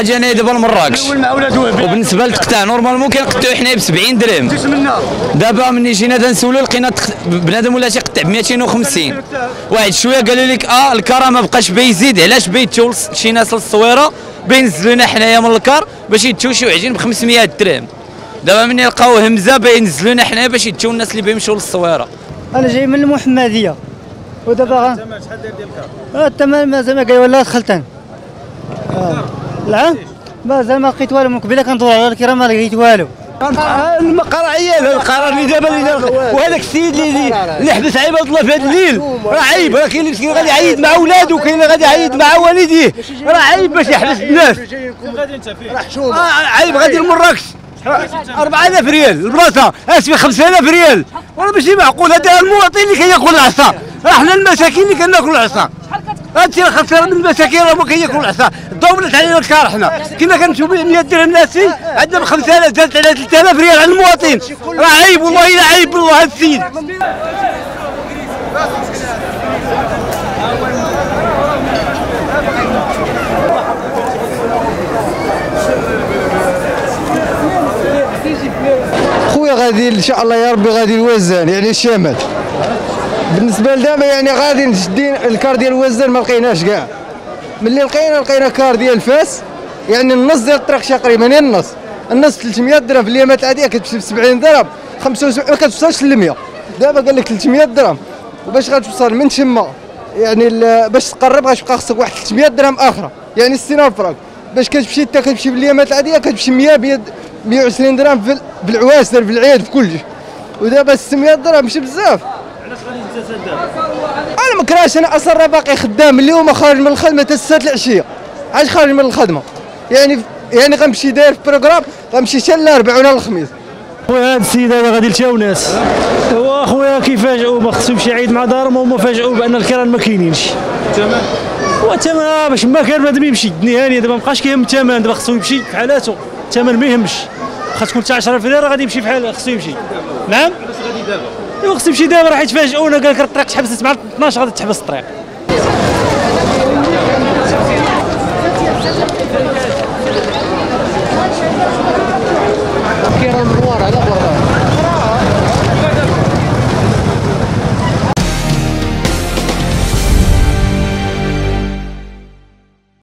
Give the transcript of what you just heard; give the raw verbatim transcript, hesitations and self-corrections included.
حاجه انا دابا لمراكش وبالنسبه للتقطاع نورمالمون كنقطعو حنايا ب سبعين درهم. دابا ملي جينا تنسولو لقينا بنادم ولا تيقطع ب مئتين وخمسين. واحد شويه قالوا لك اه الكرا ما بقاش بيزيد، علاش بيتشو شي ناس للصويره بينزلوا لنا حنايا من الكار باش يتشو شي وعجين ب خمسمية درهم. دابا ملي لقاو همزه بينزلوا لنا حنايا باش يتشو الناس اللي بيمشيو للصويره. انا جاي من المحمديه ودابا الثمن شحال داير ديال الكار؟ الثمن مازال ما قال ولا دخلت انا. العام مازال ما لقيت والو، من قبيله كندور على الكرا ما لقيت والو. القرار عيال القرار اللي دابا وهذاك السيد اللي اللي حبس عباد الله في هذا الليل راه عيب. راه كاين اللي مسكين غادي يعيد مع ولادو وكاين اللي غادي يعيد مع والديه، راه عيب باش يحبس الناس. فين غادي انت فين؟ راه حشومه. عيب غادي لمراكش أربعة آلاف ريال البلاصه، اسفي خمسة آلاف ريال، وراه ماشي معقول. هذا المواطن اللي كياكل العصا، راه حنا المساكين اللي كناكلوا العصا. هادشي راه خسر من المساكين راهم كياكلوا العصا. ضوبلت علينا الكار، حنا كنا كنمشيو ب مئة درهم ناسي عندنا ب خمسة آلاف زادت على ثلاثة آلاف ريال على المواطن. راه عيب والله الا عيب بالله هذا السيد. خويا غادي ان شاء الله يا ربي غادي الوزان يعني الشمال. بالنسبه لدابا يعني غادي نشدين الكار ديال الوزان ما لقيناش كاع. ملي لقينا لقينا كار ديال فاس يعني النص ديال الطريق تقريبا، يعني النص النص ثلاثمية درهم في اليامات العاديه كتمشي ب سبعين درهم، خمسة وسبعين ما كتوصلش ل مية. دابا قال لك ثلاثمية درهم، وباش غتوصل من تما يعني باش تقرب غتبقى خصك واحد ثلاثمية درهم اخرى، يعني ستين فرانك. باش كتمشي انت كتمشي في اليامات العاديه كتمشي مية مية وعشرين درهم في بالعواسر في العيد في كلشي، ودابا ستمية درهم ماشي بزاف. علاش غادي انت دابا؟ انا ما كرهتش، انا اصلا راه باقي خدام اليوم خارج من الخدمه حتى الساعه العشيه. علاش خارج من الخدمه؟ يعني يعني غنمشي داير في بروغرام غنمشي حتى الاربعاء ولا الخميس. خويا هاد السيد هذا غادي لتاو ناس، هو خويا كيفاجئوا ما خصو يمشي يعيد مع دارهم، هما فاجئوا بان الكران ما كاينينش. الثمن؟ هو الثمن باش ما كان بنادم يمشي نهائيا، دابا مابقاش كيهم الثمن، دابا خصو يمشي في حالاتو، الثمن ما يهمش. واخا تكون حتى عشرة ألف ريال غادي يمشي في حال خصو يمشي. نعم؟ علاش غادي دابا؟ ايوا خصو يمشي دابا، راه يتفاجئونا قال لك الطريق تحبست مع اثناش غادي تحبس الطريق.